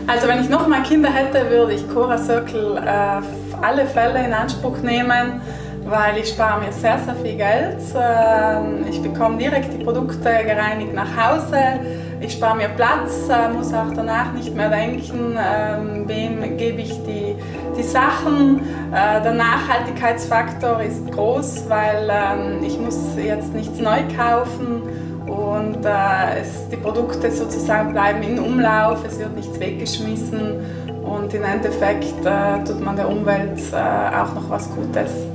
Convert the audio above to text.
Also wenn ich noch mal Kinder hätte, würde ich Cora Circle auf alle Fälle in Anspruch nehmen, weil ich spare mir sehr, sehr viel Geld. Ich bekomme direkt die Produkte gereinigt nach Hause. Ich spare mir Platz, muss auch danach nicht mehr denken, wem gebe ich die Sachen. Der Nachhaltigkeitsfaktor ist groß, weil ich muss jetzt nichts neu kaufen und die Produkte sozusagen bleiben in Umlauf, es wird nichts weggeschmissen und im Endeffekt tut man der Umwelt auch noch was Gutes.